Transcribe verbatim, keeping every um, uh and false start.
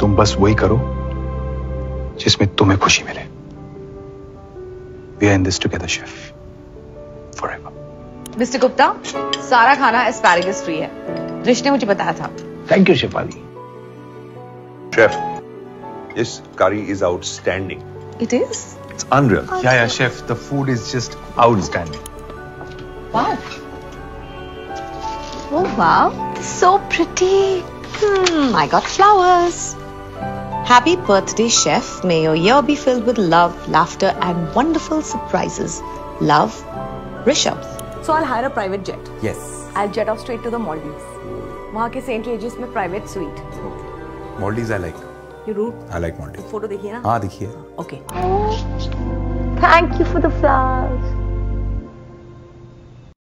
तुम बस वही करो जिसमें तुम्हें खुशी मिले। We are in this together, chef. Forever. Mister Gupta, सारा खाना एस्पैरागस फ्री है। रिश ने मुझे बताया था। Thank you, Shefali. Chef, this curry is outstanding. It is? It's unreal. Yeah, yeah, chef. The food is just outstanding. Wow. Oh wow, so pretty. Hmm, I got flowers. Happy birthday, chef. May your year be filled with love, laughter, and wonderful surprises. Love, Rishabh. So I'll hire a private jet. Yes. I'll jet off straight to the Maldives. वहाँ के Saint रेजिस में private suite. Maldives I like. You root? I like Maldives. Photo देखिए ना? हाँ देखिए. Okay. Thank you for the flowers.